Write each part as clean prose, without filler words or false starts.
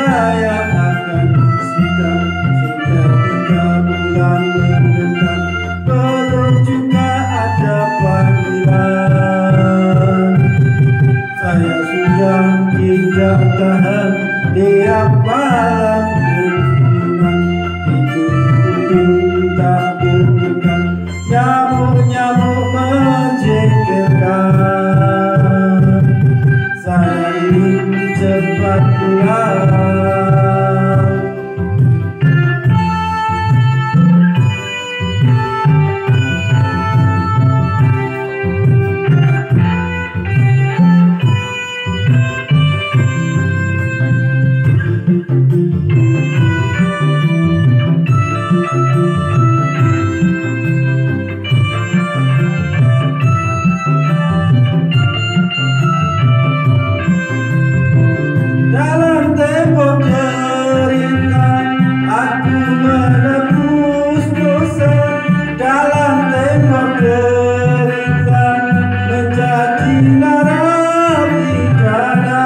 saya akan sidang. Sudah 3 bulan mengendap, belum juga ada panggilan. Saya sudah tidak tahan, tiap malam berfikiran, tidur tak berdekat, nyamuk-nyamuk menjengkelkan. Saya ingin cepat pulang. Dalam tempo derita, aku menebus dosa. Dalam tempo derita, menjadi narapidana.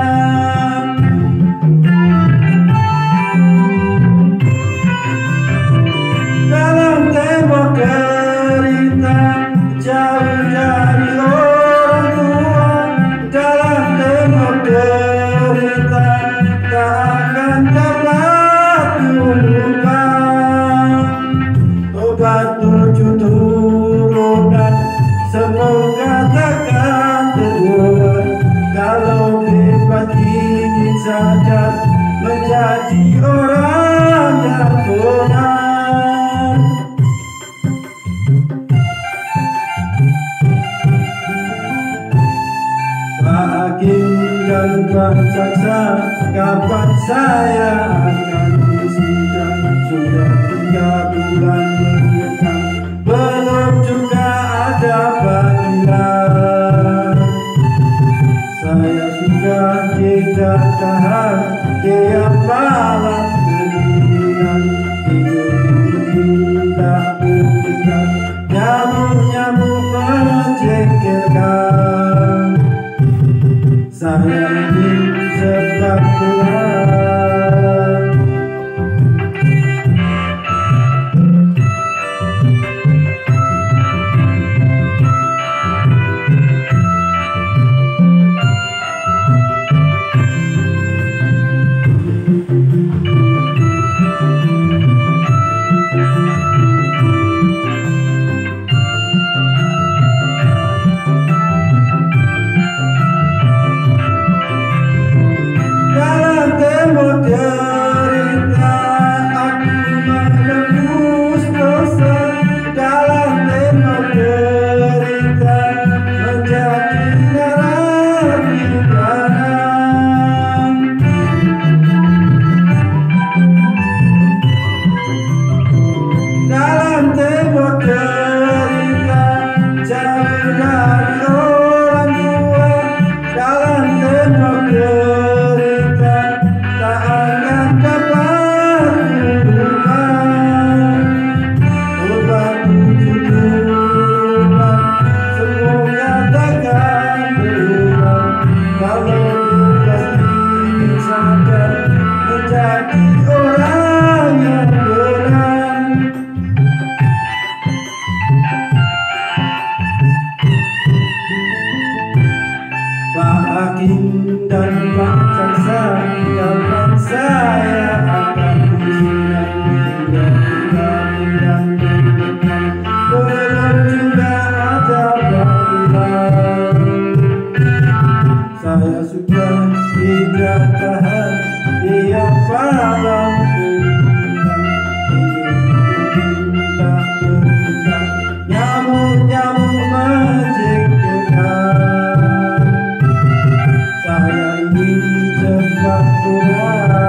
Dalam tempo derita, jauh dari orang tua. Dalam tempo derita, tak akan dapat ditemukan obat 7 turunan. Semoga takkan terulang kalau bebas ingin sadar menjadi orang yang benar. Pak Hakim dan Pak Jaksa, kapan saya akan disidang? Sudah 3 bulan mengendap, belum juga ada panggilan. Saya sudah tidak tahan, tiap malam kedinginan, tidur tak berdekat, nyamuk-nyamuk menjengkelkan. Saya ingin cepat pulang. Dalam tempo derita, aku menebus dosa. Dalam tempo derita, menjadi narapidana. Dalam tempo derita, jauh dari orang tua. Dalam tempo derita, tak akan dapat ditemukan obat 7 turunan. Semoga takkan terulang kalau bebas ingin sadar menjadi orang yang benar. Pak Hakim dan Pak Jaksa, kapan saya akan disidang? Sudah 3 bulan mengendap, belum juga ada panggilan. Saya sudah tidak tahan, tiap malam kedinginan, tidur tak berdekat, nyamuk-nyamuk menjengkelkan. Saya ingin cepat pulang.